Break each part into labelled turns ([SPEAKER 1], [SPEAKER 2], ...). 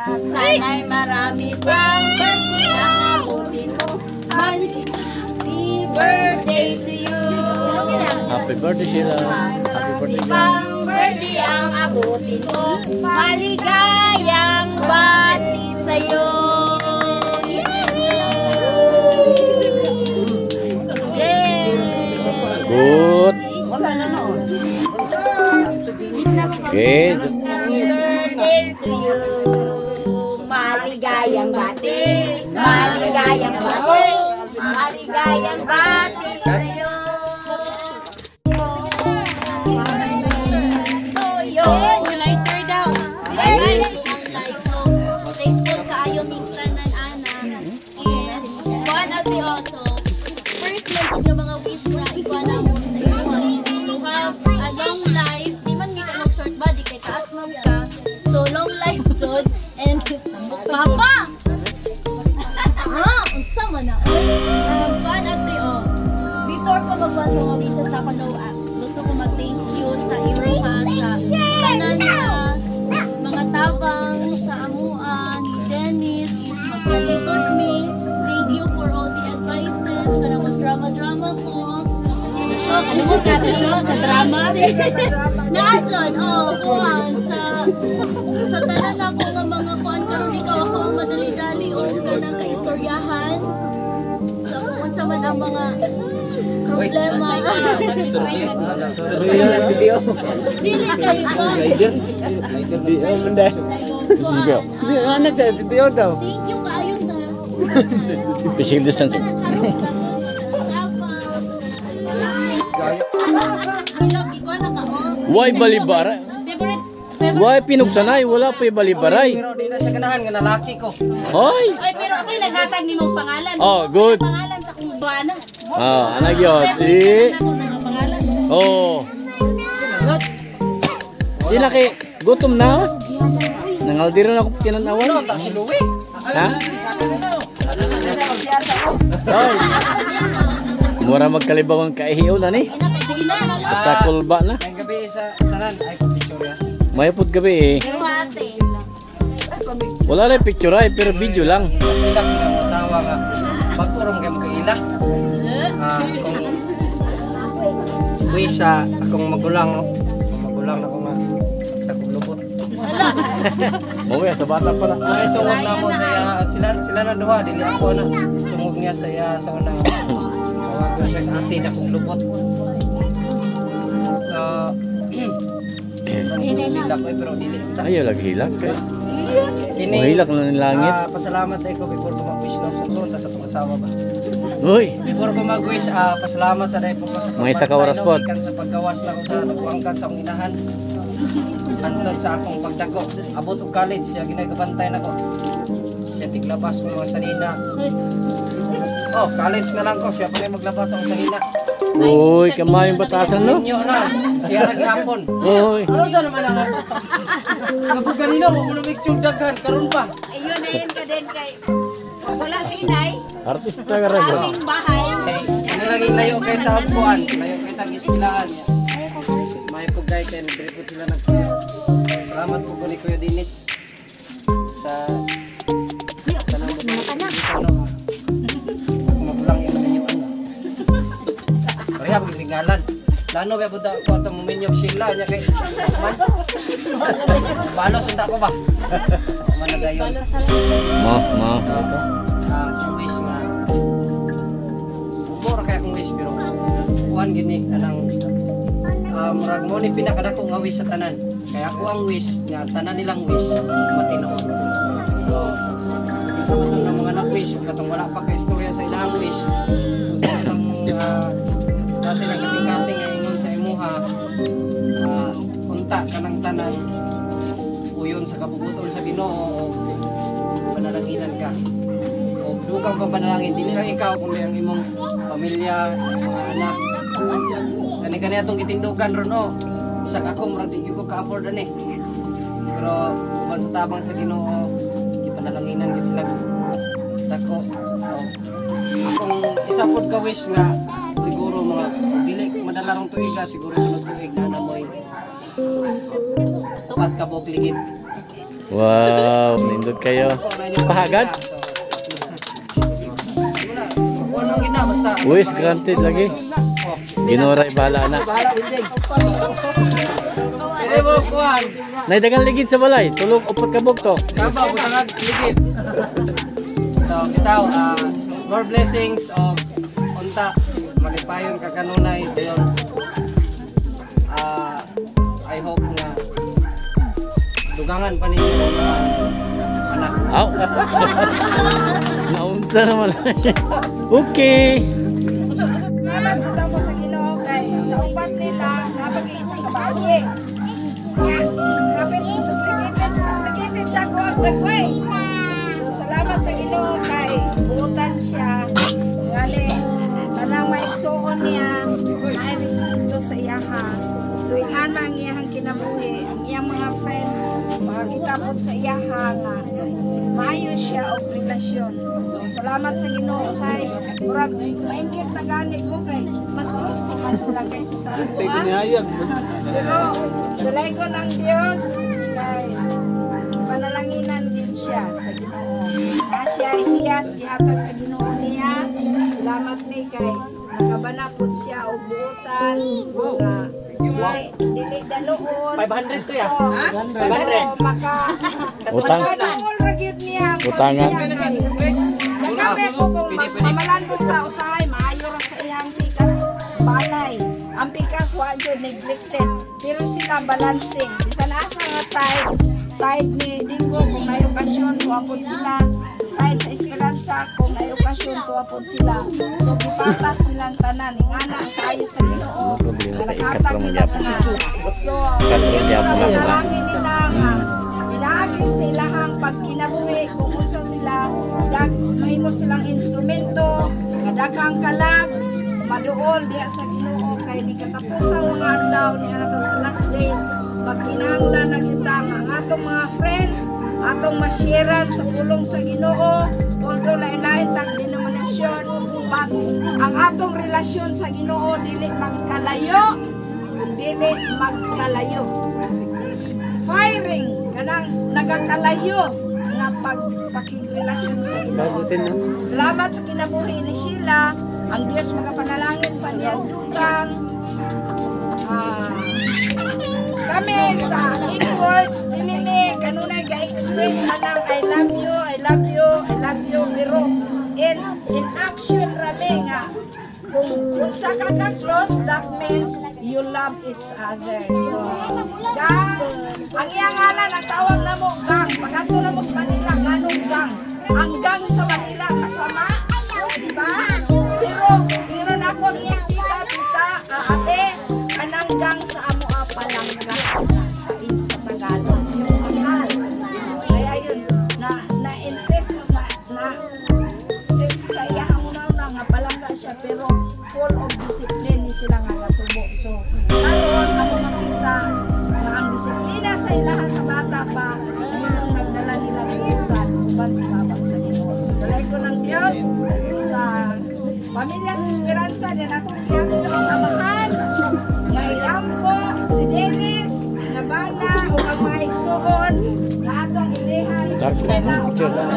[SPEAKER 1] Sana'y marami pang birthday ang abutin mo. Happy birthday to you.
[SPEAKER 2] Happy birthday, Sheila. Happy birthday, Jan.
[SPEAKER 1] Pang birthday ang abutin mo. Maligayang bati sa'yo.
[SPEAKER 2] Good. Okay.
[SPEAKER 1] Happy birthday to you. Maligayang bati. Maligayang bati. Maligayang bati sa'yo.
[SPEAKER 3] Lighter daw. Thankful kaayo mingkanan ana. And one of the also first mention ng mga wish na iba na mo sa iyo is to have a long life. Di man mi ka short body kay taas man ka. So long life jud and papa. Unsa man na? One of the before ko magwasa ng wishes sa kanoa. Gusto ko mag-thank you sa imuha sa tanan mga tabang sa amua ni Dennis is magkalisod me. Thank you for all the advices para mag-drama ko. Ano mo kato siya sa drama? Nadyan, kuhan sa tanan ako ng mga kuhan karon ikaw ako ang madali-dali o kanang kaistoryahan. So, kung sa man ang mga problema. Dili kayo ba? Thank you kaayo sa
[SPEAKER 2] Physical distancing. Why balibara? Why pinugsanay? Wala pa balibaray.
[SPEAKER 4] Pero di na siya ganahan nga lalaki ko.
[SPEAKER 2] Hoy!
[SPEAKER 1] Ay, pero ako'y naghatag ni mong pangalan.
[SPEAKER 2] Oh, good.
[SPEAKER 1] Pangalan sa kong buwana.
[SPEAKER 2] Anak yun. Si... Oh. Di na kay gutom na. Nangaldiro na akong kinanawan.
[SPEAKER 4] Tak si Louie.
[SPEAKER 2] Ha? Hoy. Mura magkalibaw ang kaihiyaw na ni. Sa kulba na.
[SPEAKER 4] Ang gabi sa tanan ay ko picture ya.
[SPEAKER 2] May pud gabi eh. Wala rin picture ay pero video lang.
[SPEAKER 4] Ilang ng asawa nga. Pagturong kay mga ila. Kung buwi sa akong magulang no. Magulang na ko nga tagulubot.
[SPEAKER 2] Mawaya sa bata pa na.
[SPEAKER 4] Ay sungog na mo saya at sila na duha dili ako na. Sungog niya saya sa una. Tawag ko siya ate na kong lubot. So hilak ko pero dili.
[SPEAKER 2] Ayaw lagi hilak kay.
[SPEAKER 4] Kini
[SPEAKER 2] Hilak na ng langit.
[SPEAKER 4] pasalamat ay ko before ko mag-wish no. Sunod ta sa tong asawa ba.
[SPEAKER 2] Uy.
[SPEAKER 4] Before ko mag-wish, pasalamat sa dahil po ko sa
[SPEAKER 2] Mga isa ka oras po.
[SPEAKER 4] sa paggawas na ko sa nagkuangkat sa akong inahan. Antod sa akong pagdako. Abot og college, siya ginagabantay na ko. Siya tiglabas ko mga sanina. Oh, college na lang ko. Siya pa rin maglabas akong sanina.
[SPEAKER 2] Uy, kamayong batasan no?
[SPEAKER 4] Inyo na. Siya naghapon.
[SPEAKER 2] Uy.
[SPEAKER 4] Ano sa naman ako? Kapag ganino, mo muna picture daghan. Karoon pa.
[SPEAKER 1] Ayun na yun ka din kay... Wala sinay.
[SPEAKER 2] Artista ka rin bro.
[SPEAKER 1] Aming bahay.
[SPEAKER 4] Ano lagi layo kay tapuan. Layo kay tag-iskilaan. May pugay kay nagdripot sila nagkuya. Salamat po ko ni Kuya Dinis sa tanang mo ano magulang yung ninyo ano pareha paglingalan lano ba buda ko ang momenyo sila niya kay balos unda ko ba managayon
[SPEAKER 2] Ma.
[SPEAKER 4] wish nga mura kaya kung wish pero kuhan gini anang murag mo ni pinakadako nga wish sa tanan kaya ako ang wish nga tanan nilang wish matinoon so sa matong ng mga na-wish katong wala pa ka istorya sa ilang wish sa ilang kasi lang kasing-kasing nga ingon sa imuha unta ka ng tanan uyon sa kabubutol sa Ginoo o panalanginan ka o dugang kang panalangin dili lang ikaw kundi ang imong pamilya mga anak kani atong gitindugan ron o bisag ako murag di ko ka-afford ani pero man sa tabang sa Ginoo ipanalanginan gid sila dako akong isa pod ka wish nga siguro mga dili madala rong tuiga siguro sunod tuig na moy tupat ka bok ligid
[SPEAKER 2] Wow, nindot kayo. Pahagad?
[SPEAKER 4] Ano gina basta.
[SPEAKER 2] Wish granted lagi. Ginoray bahala na.
[SPEAKER 4] Bahala binding. Pwede mo kuhan.
[SPEAKER 2] Naidagan ligid sa balay. Tulog upat ka bugto.
[SPEAKER 4] Kabaw butangag ligid. So bitaw more blessings of unta malipayon ka kanunay dayon. I hope nga dugangan pa ninyo mga anak.
[SPEAKER 2] Aw. Naunsa naman. Okay.
[SPEAKER 1] Salamat po mo sa Ginoo kay sa upat nila napag-iisang kabagi. Kapit supplicated siya ko ang nagway. So salamat sa Ginoo kay buutan siya. Ngali tanang maigsuon niya ay respeto sa iyaha. So ingana ang iyahang kinabuhi, ang iyang mga friends, makakita po sa iyaha nga maayos siya o relasyon. So salamat sa Ginoo say murag maingkit na gani ko kay mas gusto man sila kaysa sa ako. Pero dalay ko ng Diyos kay panalanginan din siya sa Ginoo. Na siya hiyas gihatag sa Ginoo niya. Salamat ni kay nakabanapod siya og buotan nga dili daluon
[SPEAKER 4] 500 to ya.
[SPEAKER 1] so,
[SPEAKER 4] 500.
[SPEAKER 1] maka
[SPEAKER 2] Utang.
[SPEAKER 1] all ragid niya
[SPEAKER 2] Utangan.
[SPEAKER 1] nagkami ko kung mamalandong ta usahay maayo ra sa iyang pikas balay ang pikas wa jud neglected pero sila balancing bisan asa nga side ni Dingo kung may okasyon tuwapon sila side sa Esperanza kung may okasyon tuwapon sila so gipatas nilang tanan ingana ang kayo sa Ginoo nakatag nila tanan so panalangin nila nga pinaagi sa ilahang pagkinabuhi kung unsa sila mahimo silang instrumento kadaghang kalag maduol diha sa Ginoo kay di katapusang mga adlaw ni anak sa last days magkinahanglan na kita nga ang atong mga friends atong masyaran sa pulong sa Ginoo although lain-lain tag denominasyon but ang atong relasyon sa Ginoo dili magkalayo dili magkalayo firing kanang nagakalayo nga pagpakigrelasyon sa Ginoo. Salamat sa kinabuhi ni Sheila. Ang Diyos magapanalangin pa niya dugang. Kami sa inwards dinini kanunay ga-express anang I love you, I love you, I love you pero in action rami nga kung unsa ka close that means you love each other. So gang ang iyang ngalan ang tawag namo gang pagadto namo sa Manila nganong gang ang gang sa Manila kasama di ba pero meron ako niya tita ate anang gang sa amo palangga sa Tagalog yung mahal kaya yun na insist na sa iyang una nga palangga siya pero full of discipline ni sila nga natubo so karon ako makita na ang disiplina sa ilaha sa bata pa yung nagdala nila buutan uban sa babag sa Ginoo so dalay ko ng Diyos sa pamilya sa Esperanza din ako siyang amahan nga iampo si Dennis Nabana o ang mga igsuon na atong ilihan sa Shena o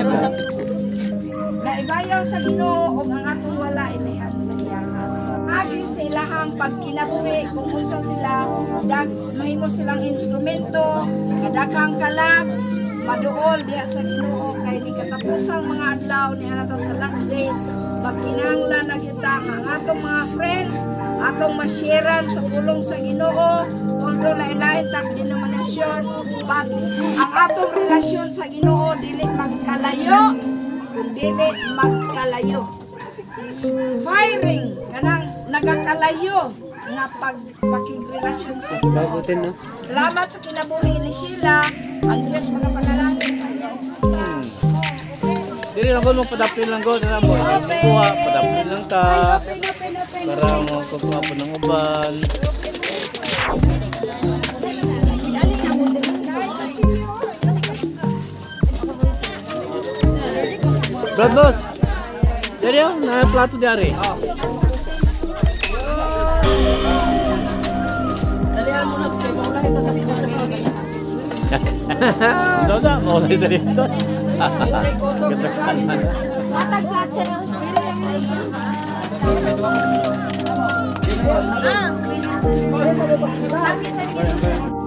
[SPEAKER 1] na ibayaw sa Ginoo o ang atong wala ilihan sa iyang aso agi sa ilahang pagkinabuhi kung unsa sila mahimo silang instrumento kadaghang kalag maduol diha sa Ginoo kay di katapusang mga adlaw ni anak sa last days magkinahanglan na kita nga ang atong mga friends atong masyaran sa pulong sa Ginoo although lain-lain tag denominasyon but ang atong relasyon sa Ginoo dili magkalayo dili magkalayo firing kanang nagakalayo nga pagpakigrelasyon sa Ginoo. Salamat sa kinabuhi ni Sheila. Ang Diyos magapanalangin kayo.
[SPEAKER 2] Dili lang ko mo padapin lang ko na mo. Kuha padapin lang ta. Para mo kukuha po ng uban. Brad boss. Dari oh, na plato dari.
[SPEAKER 4] Dalihan mo na kay maulahin ta sa Ginoo.
[SPEAKER 2] Sa mo sa dito. Gatakan man.
[SPEAKER 3] Ah!